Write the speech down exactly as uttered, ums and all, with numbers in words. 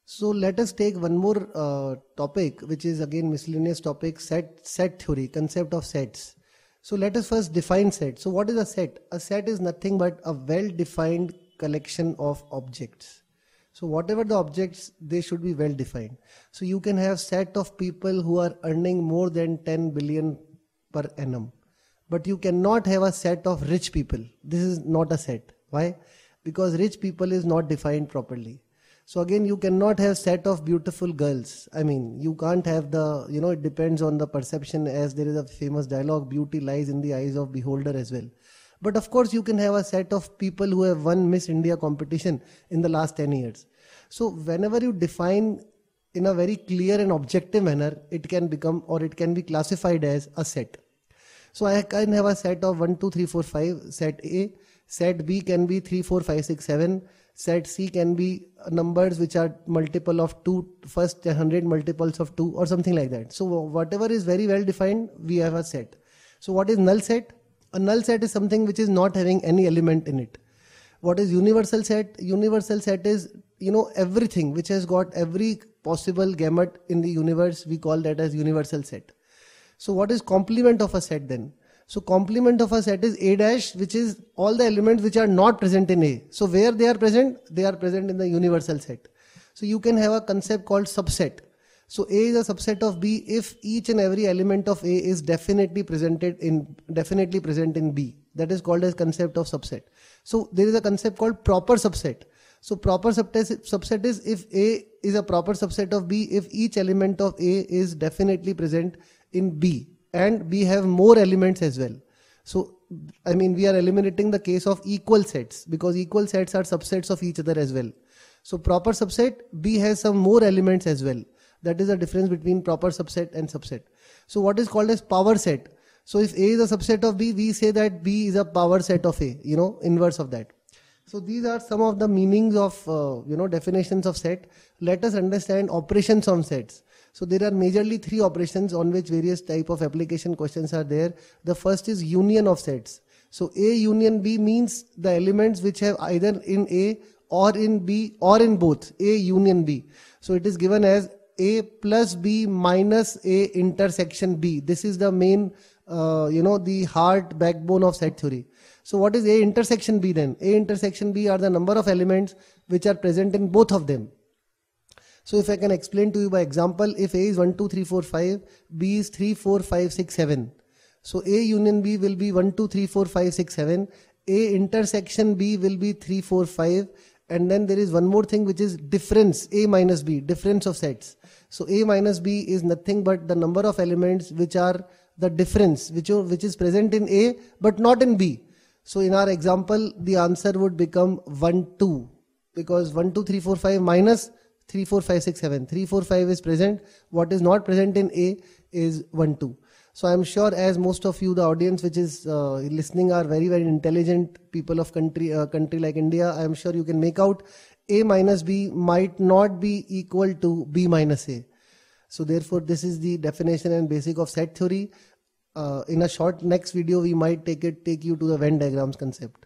So let us take one more uh, topic, which is again miscellaneous topic, set set theory, concept of sets. So let us first define set. So what is a set? A set is nothing but a well-defined collection of objects. So whatever the objects, they should be well defined. So you can have set of people who are earning more than ten billion per annum, but you cannot have a set of rich people. This is not a set. Why? Because rich people is not defined properly. So again, you cannot have set of beautiful girls. I mean, you can't have the, you know, it depends on the perception, as there is a famous dialogue, beauty lies in the eyes of beholder as well. But of course, you can have a set of people who have won Miss India competition in the last ten years. So whenever you define in a very clear and objective manner, it can become, or it can be classified as a set. So I can have a set of one, two, three, four, five, set A. Set B can be three, four, five, six, seven. Set C can be numbers which are multiple of two, first one hundred multiples of two, or something like that. So whatever is very well defined, we have a set. So what is null set? A null set is something which is not having any element in it. What is universal set? Universal set is, you know, everything which has got every possible gamut in the universe, we call that as universal set. So what is complement of a set then? So complement of a set is A dash, which is all the elements which are not present in A. So where they are present? They are present in the universal set. So you can have a concept called subset. So A is a subset of B if each and every element of A is definitely presented in definitely present in B. That is called as concept of subset. So there is a concept called proper subset. So proper subset is if A is a proper subset of B if each element of A is definitely present in B. And we have more elements as well. So, I mean, we are eliminating the case of equal sets, because equal sets are subsets of each other as well. So proper subset, B has some more elements as well. That is the difference between proper subset and subset. So what is called as power set? So if A is a subset of B, we say that B is a power set of A, you know, inverse of that. So these are some of the meanings of, uh, you know, definitions of set. Let us understand operations on sets. So there are majorly three operations on which various type of application questions are there. The first is union of sets. So A union B means the elements which have either in A or in B or in both, A union B. So it is given as A plus B minus A intersection B. This is the main, uh, you know, the heart backbone of set theory. So what is A intersection B then? A intersection B are the number of elements which are present in both of them. So if I can explain to you by example, if A is one, two, three, four, five, B is three, four, five, six, seven. So A union B will be one, two, three, four, five, six, seven. A intersection B will be three, four, five. And then there is one more thing which is difference, A minus B, difference of sets. So A minus B is nothing but the number of elements which are the difference, which, are, which is present in A but not in B. So in our example, the answer would become one, two, because one, two, three, four, five minus three, four, five, six, seven. three, four, five is present. What is not present in A is one, two. So I am sure, as most of you, the audience which is uh, listening are very, very intelligent people of country, uh, country like India. I am sure you can make out A minus B might not be equal to B minus A. So therefore, this is the definition and basic of set theory. Uh, in a short next video, we might take it, take you to the Venn diagrams concept.